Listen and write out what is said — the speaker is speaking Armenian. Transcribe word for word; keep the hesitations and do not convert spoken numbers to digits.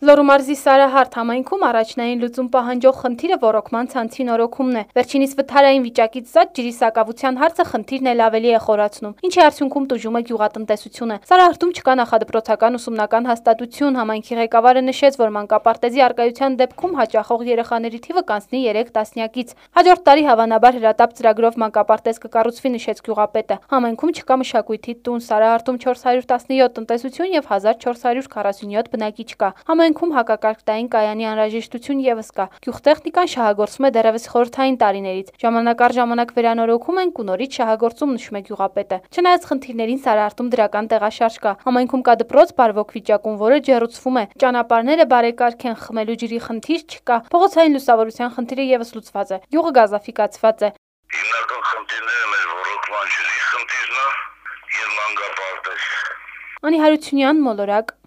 Լոռու մարզի Սարահարթ համայնքում առաջնային լուծում պահանջող խնդիրը ոռոգման ցանցի նորոգումն է։ Վերջինիս վթարային վիճակից զատ ջրի սակավության հարցը խնդիրն էլ ավելի է խորացնում, ինչի արդյունքում տուժում է գյուղատնտեսությունը։ Սարահարթում չկա նախադպրոցական ուսումնական հաստատություն, համայնքի ղեկավարը նշեց, որ մանկապարտեզի առկայության դեպքում հաճախող երեխաների թիվը կանցնի երեք տասնյակից։ Հաջորդ տարի հավանաբար հրատապ ծրագրով մանկապարտեզ կկառուցվի, նշեց գյուղապետը։ Համայնքում չկա մշակույթի տուն, Սարահարթում չորս հարյուր տասնյոթ տնտեսություն եւ հազար չորս հարյուր քառասունյոթ բնակիչ կա։ Համայնքում հակակարգտային կայանի անհրաժեշտություն եւս կա։ Գյուղտեխնիկան շահագործվում է դեռևս խորհրդային տարիներից։ Ժամանակ առ ժամանակ վերանորոգում են ու նորից շահագործում, նշում է գյուղապետը։ Չնայած խնդիրներին Սարահարթում դրական տեղաշարժ կա։ Համայնքում կա դպրոց բարվոք վիճակում, որը ջեռուցվում է։ Ճանապարհները բարեկարգ են, խմելու ջրի խնդիր չկա։ Փողոցային լուսավորության խնդիրը եւս լուծված է։ Գյուղը գազաֆիկացված է։ Հիմնական խնդիրները մեր ոռոգման ջրի խնդիրն է եւ մանկապարտեզ։ Անի Հարությունյան, Մոլորակ,